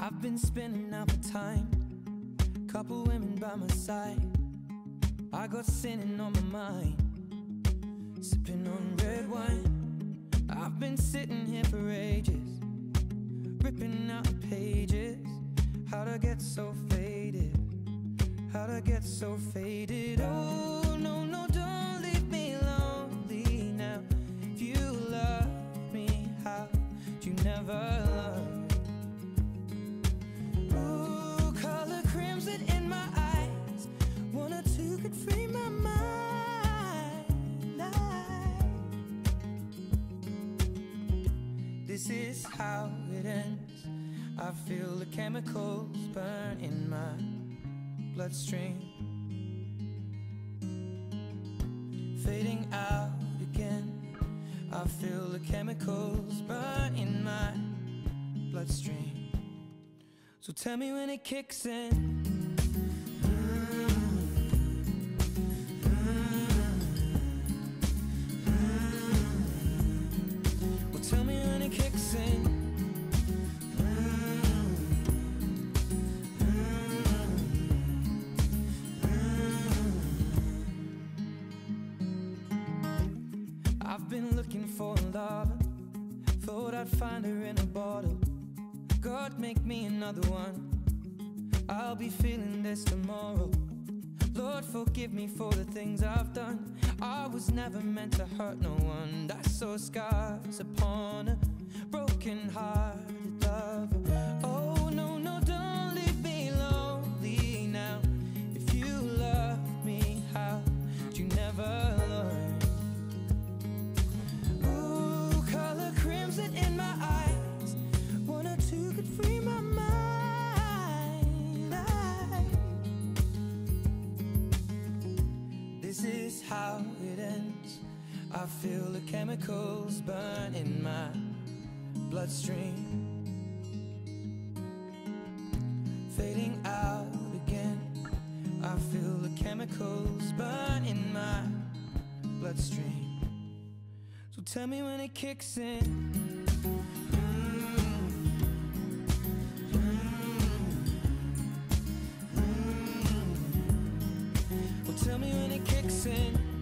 I've been spending out the time, couple women by my side. I got sinning on my mind, sipping on red wine. I've been sitting here for ages, ripping out the pages. How'd I get so faded? How'd I get so faded? Oh, no, no, don't leave me lonely now. If you love me, how'd you never love? Ooh, color crimson in my eyes, one or two could free my mind. This is how it ends. I feel the chemicals burn in my bloodstream, fading out again. I feel the chemicals burn in my bloodstream. So tell me when it kicks in. Well, tell me when it kicks in. I've been looking for a lover, thought I'd find her in a bottle. God, make me another one, I'll be feeling this tomorrow. Lord, forgive me for the things I've done. I was never meant to hurt no one. I saw scars upon a broken-hearted lover. Oh, no, no, don't leave me lonely now. If you love me, how'd you never learn? In my eyes, one or two could free my mind. This is how it ends. I feel the chemicals burn in my bloodstream, fading out again. I feel the chemicals burn in my bloodstream. So tell me when it kicks in. Well, tell me when it kicks in.